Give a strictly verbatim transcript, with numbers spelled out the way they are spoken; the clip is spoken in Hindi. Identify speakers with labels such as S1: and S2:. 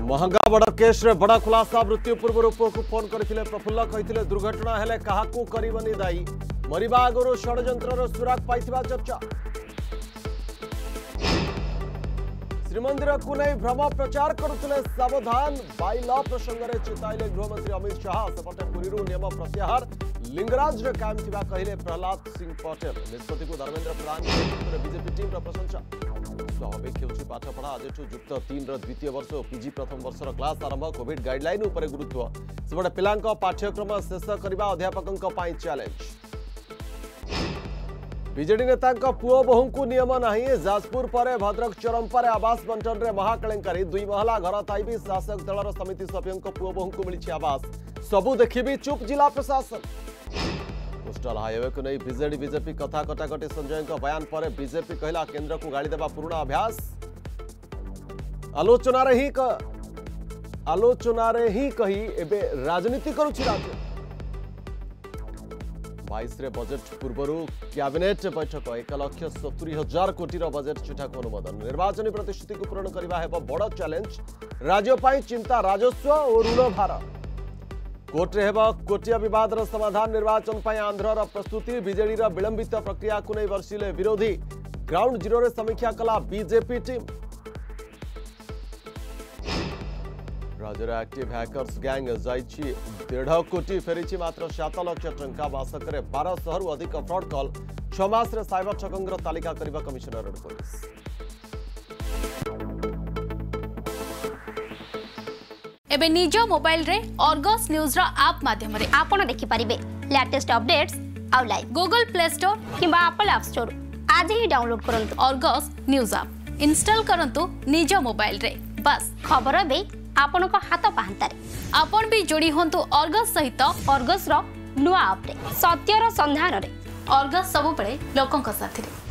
S1: महंगा बड़ केस रे बड़ा खुलासा मृत्यु पूर्व पुओ को फोन करथिले प्रफुल्ल कहिथिले दुर्घटना हेले काहाकू करिवनी दायी मरिबा आगरो षडयंत्रर सुराग पाइथिबा चर्चा। श्रीमंदिर को नहीं भ्रम प्रचार करुले सावधान बाई ल प्रसंग में चेताइले गृहमंत्री अमित शाह सेपटे पुरी नियम प्रत्याहार लिंगराज रे कायम थिबा कहिले प्रहलाद सिंह पटेल निष्पत्ति को धर्मेंद्र प्रधान बीजेपी टीम प्रशंसा। स्वाभाविक होउछि पाठपढ़ा आज युक्त तीन द्वितीय वर्ष और पीजी प्रथम वर्षर क्लास आरंभ कोविड गाइडलाइन उपर गुरुत्व सेपटे पिलांक पाठ्यक्रम शेष करने अध्यापकों चैलेंज। बीजेडी नेता पुओ बहु को नियम नहीं जाजपुर पर भद्रक चरंपारे आवास बंटन में महाकेलेंकारी दुई महला घर थाई भी शासक दलर समिति सभ्यों पुओ बहु को मिली आवास सबू देखी चुप जिला प्रशासन। कोस्टल हाईवे को नहीं बीजेडी बीजेपी कथा कटाकटी संजय बयान पर बीजेपी कहला केंद्र को गाड़ी देवा पुराना अभ्यास आलोचना रे ही क... आलोचना रे ही कही एबे राजनीति करुछि राज्य। बाईस रे बजेट पूर्व कैबिनेट बैठक एक लक्ष सतुरी हजार कोटी बजेट चिठा को अनुमोदन निर्वाचन प्रतिश्रुति को पूरण करने बड़ चैलेंज राज्य पाई चिंता राजस्व और ऋण भार कोर्टे हेब कोटिया विवाद समाधान निर्वाचन पर आंध्र प्रस्तुति बीजेडी विलंबित प्रक्रिया को नहीं वर्षिले विरोधी ग्राउंड जीरो रे समीक्षा कला बीजेपी टीम। राज्य एक्टिव हैकर्स गैंग जाइछि डेढ़ कोटी फेरी मात्र सात लक्ष टंका मासक बारह रु अधिक फ्रॉड कॉल छह मास रे साइबर ठगंगर तालिका करबा कमिशनर पुलिस।
S2: एबे निज मोबाइल रे अर्गस न्यूज रा ऐप माध्यम रे
S3: आपण देखि परिबे लेटेस्ट अपडेट्स आउ लाइव
S2: गूगल प्ले स्टोर
S3: किबा एप्पल ऐप स्टोर आज ही डाउनलोड करंतु
S2: अर्गस न्यूज ऐप इंस्टॉल करंतु निज मोबाइल रे बस
S3: खबर बे आपण को हाथ पाहंतारे
S2: आपण भी जोड़ी होंतु अर्गस सहित
S3: अर्गस रो नुआ ऐप रे सत्यर संधान रे
S2: अर्गस सब बळे लोकन का साथी रे।